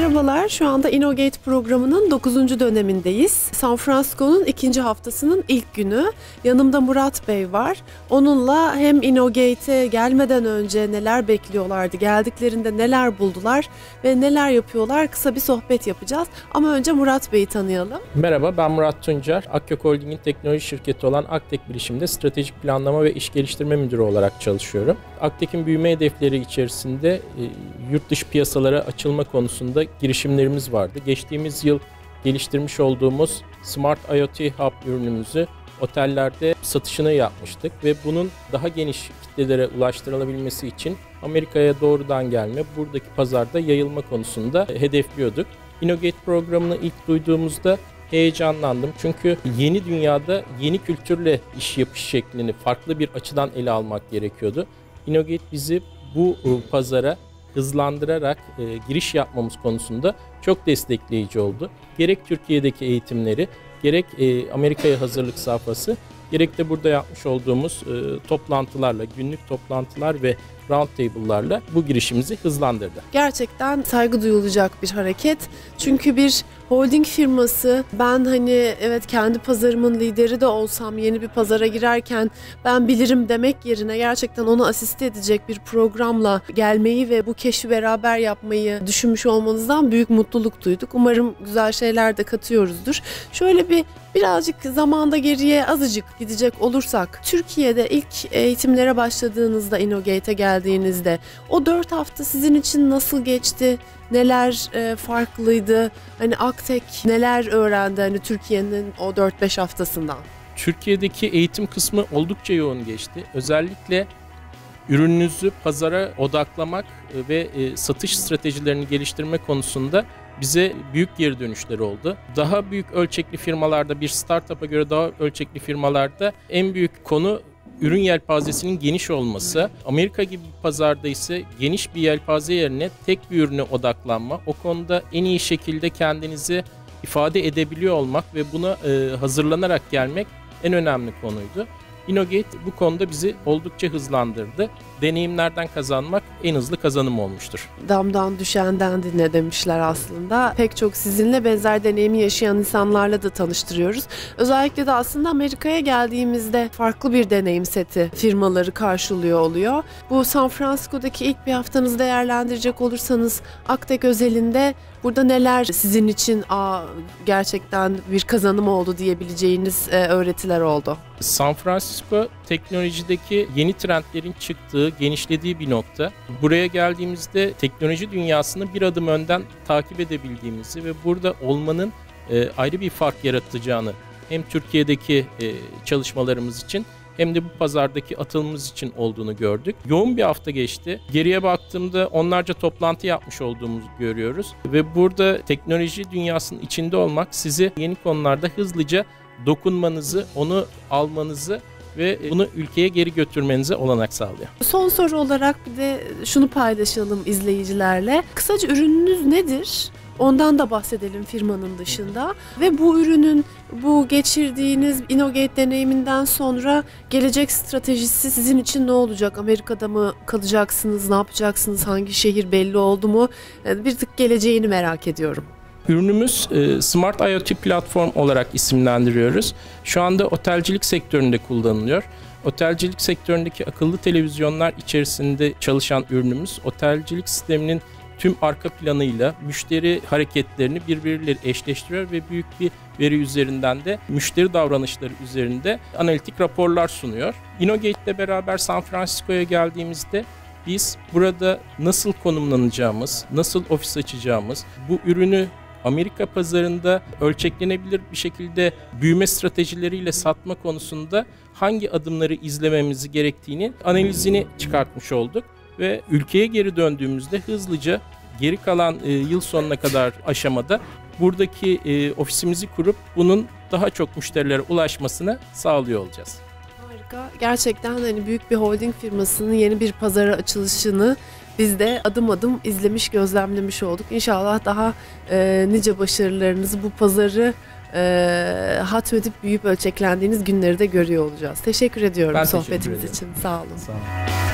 Merhabalar, şu anda InnoGate programının 9. dönemindeyiz. San Francisco'nun 2. haftasının ilk günü. Yanımda Murat Bey var. Onunla hem InnoGate'e gelmeden önce neler bekliyorlardı, geldiklerinde neler buldular ve neler yapıyorlar kısa bir sohbet yapacağız. Ama önce Murat Bey'i tanıyalım. Merhaba, ben Murat Tuncer. Akgök Holding'in teknoloji şirketi olan Aktek Bilişim'de stratejik planlama ve iş geliştirme müdürü olarak çalışıyorum. Aktek'in büyüme hedefleri içerisinde yurt dışı piyasalara açılma konusunda girişimlerimiz vardı. Geçtiğimiz yıl geliştirmiş olduğumuz Smart IoT Hub ürünümüzü otellerde satışını yapmıştık ve bunun daha geniş kitlelere ulaştırılabilmesi için Amerika'ya doğrudan gelme, buradaki pazarda yayılma konusunda hedefliyorduk. InnoGate programını ilk duyduğumuzda heyecanlandım. Çünkü yeni dünyada yeni kültürle iş yapış şeklini farklı bir açıdan ele almak gerekiyordu. InnoGate bizi bu pazara hızlandırarak giriş yapmamız konusunda çok destekleyici oldu. Gerek Türkiye'deki eğitimleri, gerek Amerika'ya hazırlık safhası, gerek de burada yapmış olduğumuz toplantılarla, günlük toplantılar ve roundtable'larla bu girişimizi hızlandırdı. Gerçekten saygı duyulacak bir hareket. Çünkü bir holding firması, ben evet kendi pazarımın lideri de olsam yeni bir pazara girerken ben bilirim demek yerine gerçekten onu asiste edecek bir programla gelmeyi ve bu keşfi beraber yapmayı düşünmüş olmanızdan büyük mutluluk duyduk. Umarım güzel şeyler de katıyoruzdur. Şöyle birazcık zamanda geriye azıcık gidecek olursak, Türkiye'de ilk eğitimlere başladığınızda, InnoGate'e geldiğinizde o 4 hafta sizin için nasıl geçti? Neler farklıydı? Aktek neler öğrendi Türkiye'nin o 4-5 haftasından? Türkiye'deki eğitim kısmı oldukça yoğun geçti. Özellikle ürününüzü pazara odaklamak ve satış stratejilerini geliştirme konusunda bize büyük geri dönüşleri oldu. Daha büyük ölçekli firmalarda, bir startup'a göre daha ölçekli firmalarda en büyük konu ürün yelpazesinin geniş olması. Amerika gibi bir pazarda ise geniş bir yelpaze yerine tek bir ürüne odaklanma. O konuda en iyi şekilde kendinizi ifade edebiliyor olmak ve buna hazırlanarak gelmek en önemli konuydu. InnoGate bu konuda bizi oldukça hızlandırdı. Deneyimlerden kazanmak en hızlı kazanım olmuştur. Damdan düşenden dinle demişler aslında. Pek çok sizinle benzer deneyimi yaşayan insanlarla da tanıştırıyoruz. Özellikle de aslında Amerika'ya geldiğimizde farklı bir deneyim seti firmaları karşılıyor oluyor. Bu San Francisco'daki ilk bir haftanızı değerlendirecek olursanız Aktek özelinde burada neler sizin için gerçekten bir kazanım oldu diyebileceğiniz öğretiler oldu? San Francisco teknolojideki yeni trendlerin çıktığı, genişlediği bir nokta. Buraya geldiğimizde teknoloji dünyasını bir adım önden takip edebildiğimizi ve burada olmanın ayrı bir fark yaratacağını hem Türkiye'deki çalışmalarımız için hem de bu pazardaki atılımımız için olduğunu gördük. Yoğun bir hafta geçti. Geriye baktığımda onlarca toplantı yapmış olduğumuzu görüyoruz ve burada teknoloji dünyasının içinde olmak sizi yeni konularda hızlıca dokunmanızı, onu almanızı ve bunu ülkeye geri götürmenize olanak sağlıyor. Son soru olarak bir de şunu paylaşalım izleyicilerle. Kısaca ürününüz nedir? Ondan da bahsedelim firmanın dışında. Ve bu ürünün, bu geçirdiğiniz InnoGate deneyiminden sonra gelecek stratejisi sizin için ne olacak? Amerika'da mı kalacaksınız? Ne yapacaksınız? Hangi şehir belli oldu mu? Bir tık geleceğini merak ediyorum. Ürünümüz Smart IoT platform olarak isimlendiriyoruz. Şu anda otelcilik sektöründe kullanılıyor. Otelcilik sektöründeki akıllı televizyonlar içerisinde çalışan ürünümüz, otelcilik sisteminin tüm arka planıyla müşteri hareketlerini birbirleriyle eşleştiriyor ve büyük bir veri üzerinden de müşteri davranışları üzerinde analitik raporlar sunuyor. InnoGate ile beraber San Francisco'ya geldiğimizde biz burada nasıl konumlanacağımız, nasıl ofis açacağımız, bu ürünü Amerika pazarında ölçeklenebilir bir şekilde büyüme stratejileriyle satma konusunda hangi adımları izlememizi gerektiğini analizini çıkartmış olduk. Ve ülkeye geri döndüğümüzde hızlıca geri kalan yıl sonuna kadar aşamada buradaki ofisimizi kurup bunun daha çok müşterilere ulaşmasını sağlıyor olacağız. Harika. Gerçekten büyük bir holding firmasının yeni bir pazara açılışını biz de adım adım izlemiş, gözlemlemiş olduk. İnşallah daha nice başarılarınızı, bu pazarı hatmedip büyüyüp ölçeklendiğiniz günleri de görüyor olacağız. Teşekkür ediyorum sohbetimiz için. Sağ olun. Sağ olun.